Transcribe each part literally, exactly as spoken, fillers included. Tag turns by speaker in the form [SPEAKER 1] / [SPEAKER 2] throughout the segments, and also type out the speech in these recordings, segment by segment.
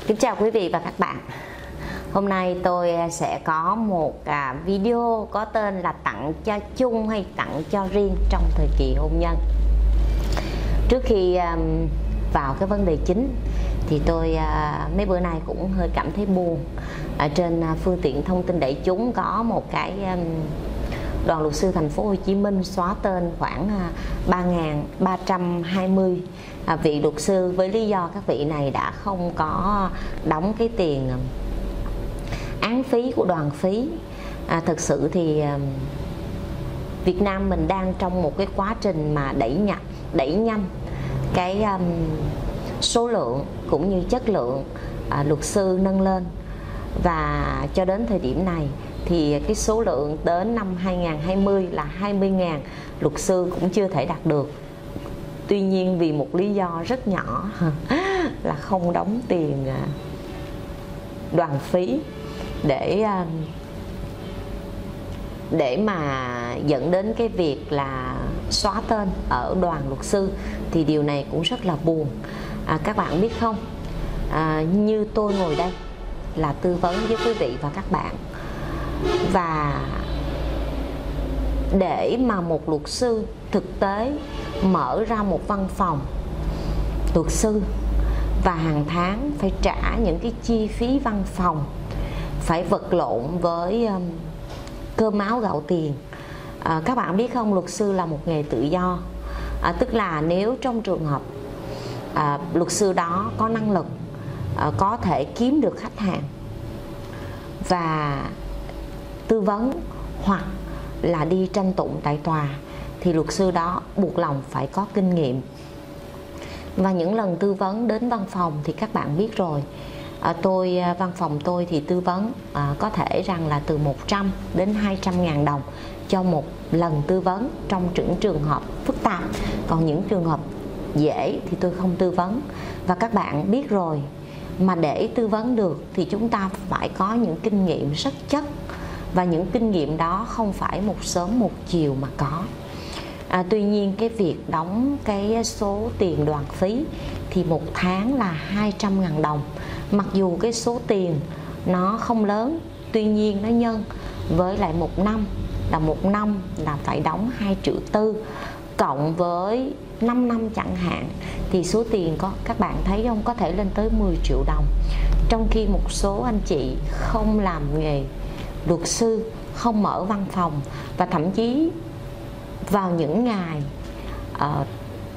[SPEAKER 1] Kính chào quý vị và các bạn. Hôm nay tôi sẽ có một video có tên là tặng cho chung hay tặng cho riêng trong thời kỳ hôn nhân. Trước khi vào cái vấn đề chính thì tôi mấy bữa nay cũng hơi cảm thấy buồn. Ở trên phương tiện thông tin đại chúng có một cái đoàn luật sư thành phố Hồ Chí Minh xóa tên khoảng ba nghìn ba trăm hai mươi vị luật sư với lý do các vị này đã không có đóng cái tiền án phí của đoàn phí. À, thực sự thì Việt Nam mình đang trong một cái quá trình mà đẩy nhập đẩy nhanh cái um, số lượng cũng như chất lượng à, luật sư nâng lên, và cho đến thời điểm này thì cái số lượng đến năm hai nghìn không trăm hai mươi là hai mươi nghìn luật sư cũng chưa thể đạt được. Tuy nhiên vì một lý do rất nhỏ là không đóng tiền đoàn phí để để mà dẫn đến cái việc là xóa tên ở đoàn luật sư, thì điều này cũng rất là buồn. À, các bạn biết không, à, như tôi ngồi đây là tư vấn với quý vị và các bạn, và để mà một luật sư thực tế mở ra một văn phòng luật sư và hàng tháng phải trả những cái chi phí văn phòng, phải vật lộn với um, cơm áo gạo tiền. À, các bạn biết không, luật sư là một nghề tự do, à, tức là nếu trong trường hợp à, luật sư đó có năng lực, à, có thể kiếm được khách hàng và tư vấn hoặc là đi tranh tụng tại tòa, thì luật sư đó buộc lòng phải có kinh nghiệm. Và những lần tư vấn đến văn phòng thì các bạn biết rồi, à, tôi văn phòng tôi thì tư vấn à, có thể rằng là từ một trăm đến hai trăm ngàn đồng cho một lần tư vấn trong những trường hợp phức tạp. Còn những trường hợp dễ thì tôi không tư vấn. Và các bạn biết rồi, mà để tư vấn được thì chúng ta phải có những kinh nghiệm rất chất, và những kinh nghiệm đó không phải một sớm một chiều mà có. À, tuy nhiên cái việc đóng cái số tiền đoàn phí thì một tháng là hai trăm ngàn đồng. Mặc dù cái số tiền nó không lớn, tuy nhiên nó nhân với lại một năm, là một năm là phải đóng hai triệu tư, cộng với năm năm chẳng hạn, thì số tiền có các bạn thấy không, có thể lên tới mười triệu đồng. Trong khi một số anh chị không làm nghề luật sư, không mở văn phòng, và thậm chí vào những ngày uh,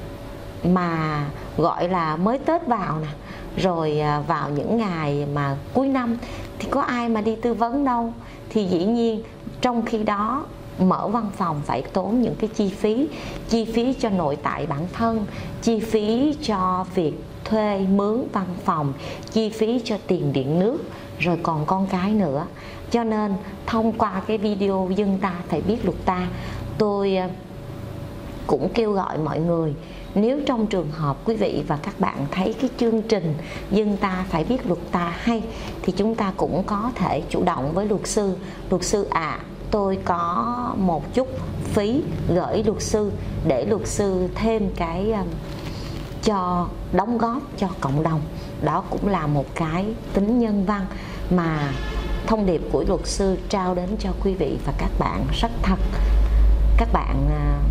[SPEAKER 1] mà gọi là mới Tết vào nè, rồi uh, vào những ngày mà cuối năm thì có ai mà đi tư vấn đâu. Thì dĩ nhiên trong khi đó mở văn phòng phải tốn những cái chi phí, chi phí cho nội tại bản thân, chi phí cho việc thuê mướn văn phòng, chi phí cho tiền điện nước, rồi còn con cái nữa. Cho nên thông qua cái video Dân Ta Phải Biết Luật Ta, tôi cũng kêu gọi mọi người, nếu trong trường hợp quý vị và các bạn thấy cái chương trình Dân Ta Phải Biết Luật Ta hay, thì chúng ta cũng có thể chủ động với luật sư. Luật sư à, tôi có một chút phí gửi luật sư để luật sư thêm cái um, cho đóng góp cho cộng đồng. Đó cũng là một cái tính nhân văn mà thông điệp của luật sư trao đến cho quý vị và các bạn rất thật. Các bạn uh,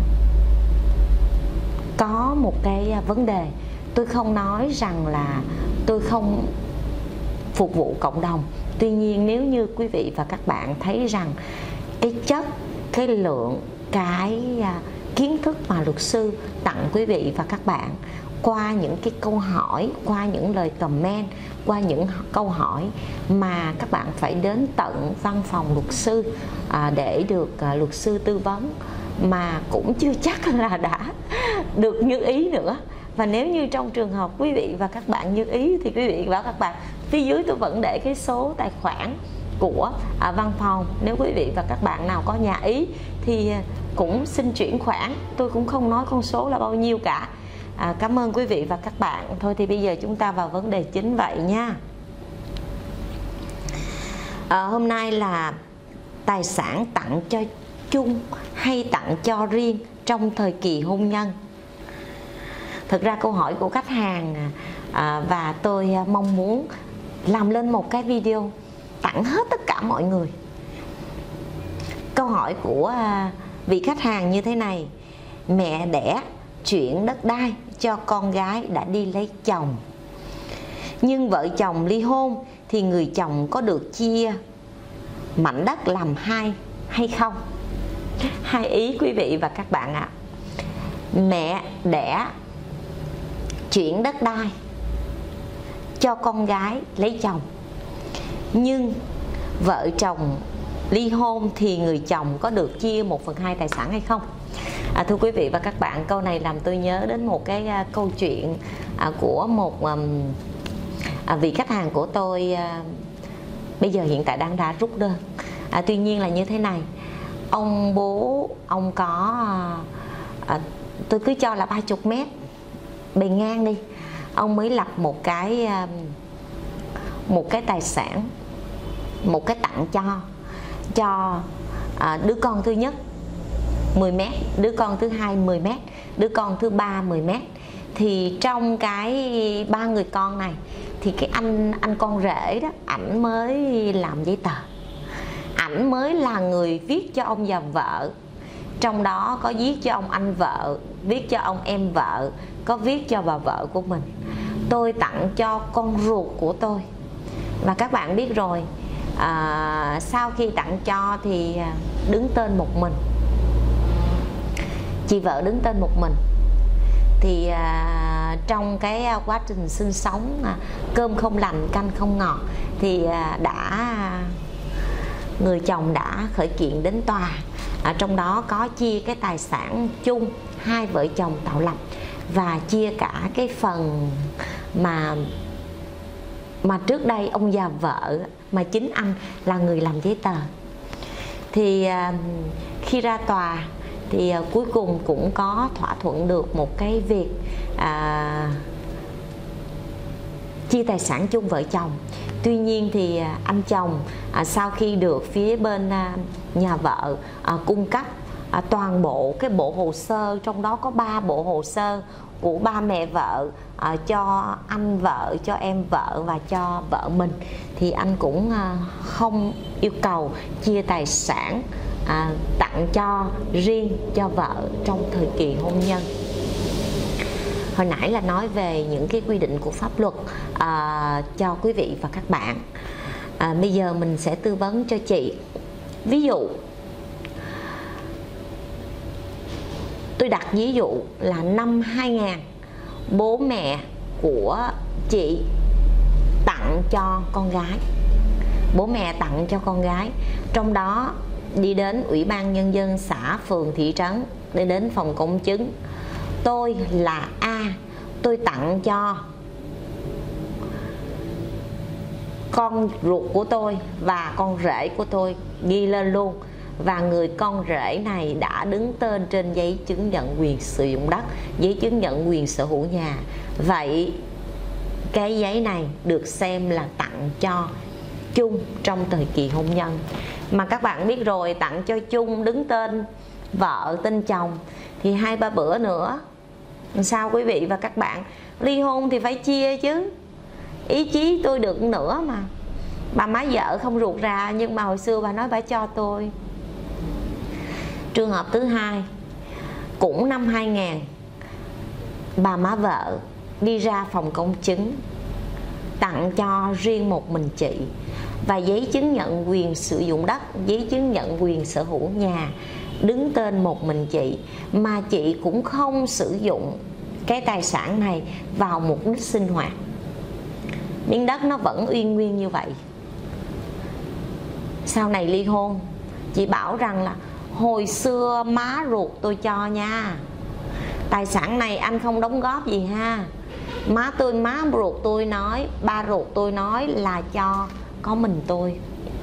[SPEAKER 1] có một cái vấn đề, tôi không nói rằng là tôi không phục vụ cộng đồng. Tuy nhiên nếu như quý vị và các bạn thấy rằng cái chất, cái lượng, cái kiến thức mà luật sư tặng quý vị và các bạn qua những cái câu hỏi, qua những lời comment, qua những câu hỏi mà các bạn phải đến tận văn phòng luật sư à, để được à, luật sư tư vấn, mà cũng chưa chắc là đã được như ý nữa. Và nếu như trong trường hợp quý vị và các bạn như ý thì quý vị và các bạn, phía dưới tôi vẫn để cái số tài khoản của à, văn phòng. Nếu quý vị và các bạn nào có nhà ý thì cũng xin chuyển khoản, tôi cũng không nói con số là bao nhiêu cả. À, cảm ơn quý vị và các bạn. Thôi thì bây giờ chúng ta vào vấn đề chính vậy nha. À, hôm nay là tài sản tặng cho chung hay tặng cho riêng trong thời kỳ hôn nhân. Thực ra câu hỏi của khách hàng à, và tôi mong muốn làm lên một cái video tặng hết tất cả mọi người. Câu hỏi của vị khách hàng như thế này: mẹ đẻ chuyển đất đai cho con gái đã đi lấy chồng, nhưng vợ chồng ly hôn thì người chồng có được chia mảnh đất làm hai hay không? Hai ý quý vị và các bạn ạ. Mẹ đẻ chuyển đất đai cho con gái lấy chồng, nhưng vợ chồng ly hôn thì người chồng có được chia một phần hai tài sản hay không? À, thưa quý vị và các bạn, câu này làm tôi nhớ đến một cái uh, câu chuyện uh, của một um, uh, vị khách hàng của tôi, uh, bây giờ hiện tại đang đã rút đơn. À, tuy nhiên là như thế này, ông bố ông có uh, uh, tôi cứ cho là ba mươi mét bề ngang đi, ông mới lập một cái uh, một cái tài sản, một cái tặng cho cho uh, đứa con thứ nhất mười mét, đứa con thứ hai mười mét, đứa con thứ ba mười mét. Thì trong cái ba người con này thì cái anh anh con rể đó, ảnh mới làm giấy tờ, ảnh mới là người viết cho ông và vợ. Trong đó có viết cho ông anh vợ, viết cho ông em vợ, có viết cho bà vợ của mình. Tôi tặng cho con ruột của tôi. Và các bạn biết rồi, à, sau khi tặng cho thì đứng tên một mình, chị vợ đứng tên một mình. Thì à, trong cái quá trình sinh sống, à, cơm không lành canh không ngọt, thì à, đã người chồng đã khởi kiện đến tòa. À, trong đó có chia cái tài sản chung hai vợ chồng tạo lập, và chia cả cái phần mà mà trước đây ông già vợ, mà chính anh là người làm giấy tờ. Thì à, khi ra tòa thì à, cuối cùng cũng có thỏa thuận được một cái việc à, chia tài sản chung vợ chồng. Tuy nhiên thì à, anh chồng à, sau khi được phía bên à, nhà vợ à, cung cấp à, toàn bộ cái bộ hồ sơ, trong đó có ba bộ hồ sơ của ba mẹ vợ, à, cho anh vợ, cho em vợ và cho vợ mình, thì anh cũng à, không yêu cầu chia tài sản à, tặng cho riêng cho vợ trong thời kỳ hôn nhân. Hồi nãy là nói về những cái quy định của pháp luật à, cho quý vị và các bạn. à, Bây giờ mình sẽ tư vấn cho chị. Ví dụ tôi đặt ví dụ là năm hai nghìn, bố mẹ của chị tặng cho con gái, bố mẹ tặng cho con gái, trong đó đi đến Ủy ban Nhân dân xã, phường, thị trấn, đi đến phòng công chứng. Tôi là A, tôi tặng cho con ruột của tôi và con rể của tôi, ghi lên luôn. Và người con rể này đã đứng tên trên giấy chứng nhận quyền sử dụng đất, giấy chứng nhận quyền sở hữu nhà. Vậy cái giấy này được xem là tặng cho chung trong thời kỳ hôn nhân. Mà các bạn biết rồi, tặng cho chung đứng tên vợ tên chồng thì hai ba bữa nữa sao quý vị và các bạn? Ly hôn thì phải chia chứ. Ý chí tôi được nữa mà. Bà má vợ không ruột ra, nhưng mà hồi xưa bà nói bà cho tôi. Trường hợp thứ hai, cũng năm hai nghìn, bà má vợ đi ra phòng công chứng tặng cho riêng một mình chị, và giấy chứng nhận quyền sử dụng đất, giấy chứng nhận quyền sở hữu nhà đứng tên một mình chị, mà chị cũng không sử dụng cái tài sản này vào mục đích sinh hoạt. Miếng đất nó vẫn uyên nguyên như vậy. Sau này ly hôn, chị bảo rằng là hồi xưa má ruột tôi cho nha, tài sản này anh không đóng góp gì ha. Má tôi, má ruột tôi nói, ba ruột tôi nói là cho có mình tôi.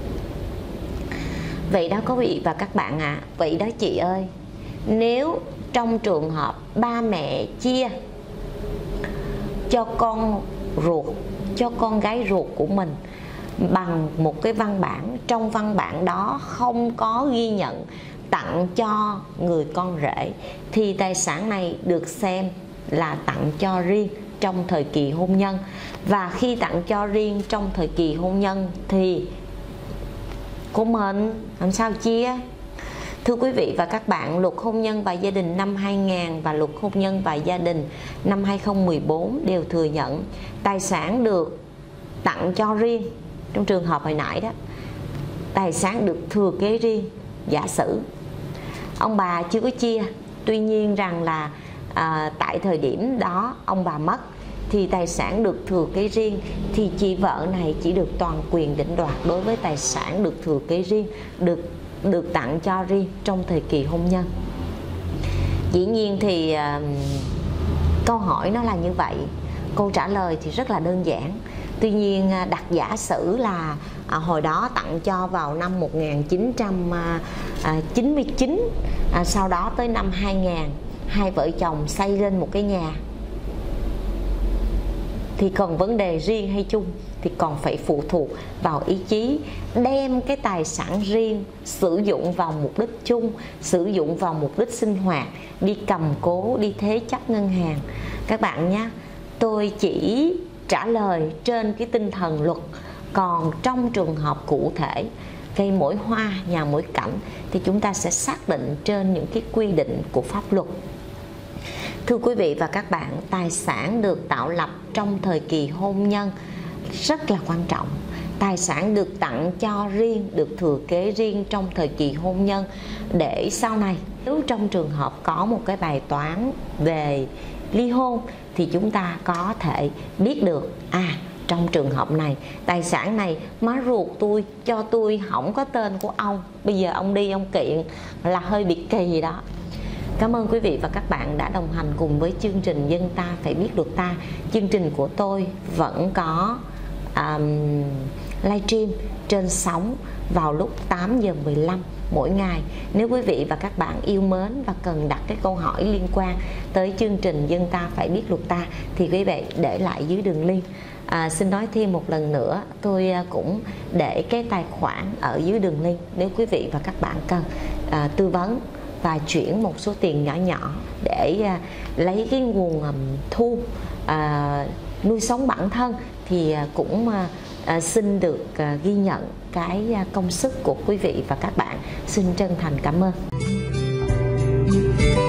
[SPEAKER 1] Vậy đó quý vị và các bạn ạ. À, vậy đó chị ơi, nếu trong trường hợp ba mẹ chia cho con ruột, cho con gái ruột của mình bằng một cái văn bản, trong văn bản đó không có ghi nhận tặng cho người con rể, thì tài sản này được xem là tặng cho riêng trong thời kỳ hôn nhân. Và khi tặng cho riêng trong thời kỳ hôn nhân thì của mình làm sao chia? Thưa quý vị và các bạn, Luật Hôn nhân và Gia đình năm hai nghìn và Luật Hôn nhân và Gia đình năm hai không một bốn đều thừa nhận tài sản được tặng cho riêng. Trong trường hợp hồi nãy đó, tài sản được thừa kế riêng. Giả sử ông bà chưa có chia, tuy nhiên rằng là à, tại thời điểm đó ông bà mất thì tài sản được thừa kế riêng, thì chị vợ này chỉ được toàn quyền định đoạt đối với tài sản được thừa kế riêng, được được tặng cho riêng trong thời kỳ hôn nhân. Dĩ nhiên thì à, câu hỏi nó là như vậy, câu trả lời thì rất là đơn giản. Tuy nhiên đặt giả sử là à, hồi đó tặng cho vào năm một nghìn chín trăm chín mươi chín, à, sau đó tới năm hai nghìn hai vợ chồng xây lên một cái nhà, thì còn vấn đề riêng hay chung thì còn phải phụ thuộc vào ý chí đem cái tài sản riêng sử dụng vào mục đích chung, sử dụng vào mục đích sinh hoạt, đi cầm cố, đi thế chấp ngân hàng. Các bạn nhé, tôi chỉ trả lời trên cái tinh thần luật, còn trong trường hợp cụ thể cây mỗi hoa nhà mỗi cảnh thì chúng ta sẽ xác định trên những cái quy định của pháp luật. Thưa quý vị và các bạn, tài sản được tạo lập trong thời kỳ hôn nhân rất là quan trọng. Tài sản được tặng cho riêng, được thừa kế riêng trong thời kỳ hôn nhân, để sau này nếu trong trường hợp có một cái bài toán về ly hôn thì chúng ta có thể biết được, à trong trường hợp này tài sản này má ruột tôi cho tôi không có tên của ông, bây giờ ông đi ông kiện là hơi bị kỳ đó. Cảm ơn quý vị và các bạn đã đồng hành cùng với chương trình Dân Ta Phải Biết Luật Ta. Chương trình của tôi vẫn có um, livestream trên sóng vào lúc tám giờ mười lăm mỗi ngày. Nếu quý vị và các bạn yêu mến và cần đặt cái câu hỏi liên quan tới chương trình Dân Ta Phải Biết Luật Ta thì quý vị để lại dưới đường link. À, xin nói thêm một lần nữa, tôi cũng để cái tài khoản ở dưới đường link nếu quý vị và các bạn cần à, tư vấn và chuyển một số tiền nhỏ nhỏ để à, lấy cái nguồn um, thu à, nuôi sống bản thân thì à, cũng à, à, xin được à, ghi nhận cái à, công sức của quý vị và các bạn. Xin chân thành cảm ơn.